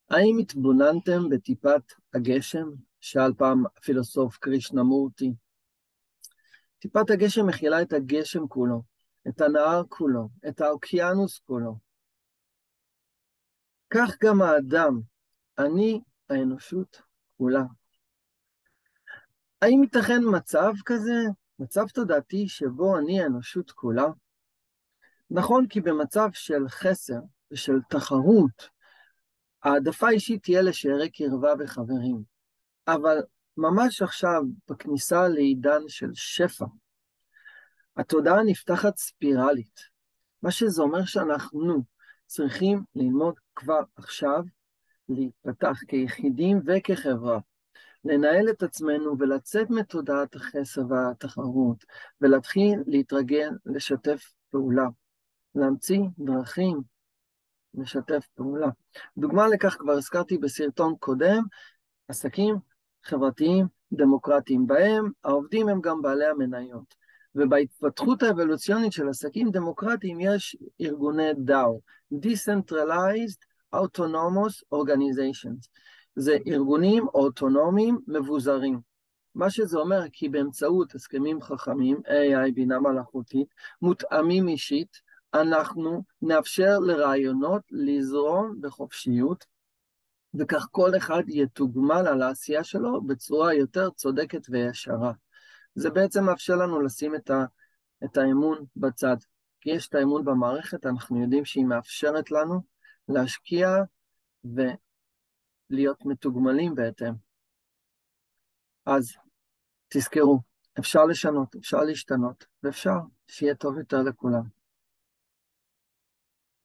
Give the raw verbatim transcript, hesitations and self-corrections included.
האם התבוננתם בטיפת הגשם? שאל פעם הפילוסוף קרישנמורטי. טיפת הגשם מכילה את הגשם כולו, את הנהר כולו, את האוקיינוס כולו. כך גם האדם, אני האנושות כולה. האם ייתכן מצב כזה, מצב תודעתי שבו אני האנושות כולה? נכון כי במצב של חסר ושל תחרות, העדפה אישית תהיה לשארי קרבה וחברים. אבל ממש עכשיו, בכניסה לעידן של שפע, התודעה נפתחת ספירלית. מה שזה אומר שאנחנו צריכים ללמוד כבר עכשיו, להתפתח כיחידים וכחברה, לנהל את עצמנו ולצאת מתודעת החסר והתחרות, ולהתחיל להתרגל לשתף פעולה, להמציא דרכים לשתף פעולה. דוגמה לכך כבר הזכרתי בסרטון קודם, עסקים חברתיים דמוקרטיים, בהם העובדים הם גם בעלי המניות. ובהתפתחות האבולוציונית של עסקים דמוקרטיים יש ארגוני דאו, Decentralized Autonomous Organizations. זה ארגונים אוטונומיים מבוזרים. מה שזה אומר כי באמצעות הסכמים חכמים, איי איי בינה מלאכותית, מותאמים אישית, אנחנו נאפשר לרעיונות לזרום בחופשיות, וכך כל אחד יתוגמל על העשייה שלו בצורה יותר צודקת וישרה. זה בעצם מאפשר לנו לשים את, ה, את האמון בצד. כי יש את האמון במערכת, אנחנו יודעים שהיא מאפשרת לנו להשקיע ולהיות מתוגמלים בהתאם. אז תזכרו, אפשר לשנות, אפשר להשתנות, ואפשר שיהיה טוב יותר לכולם.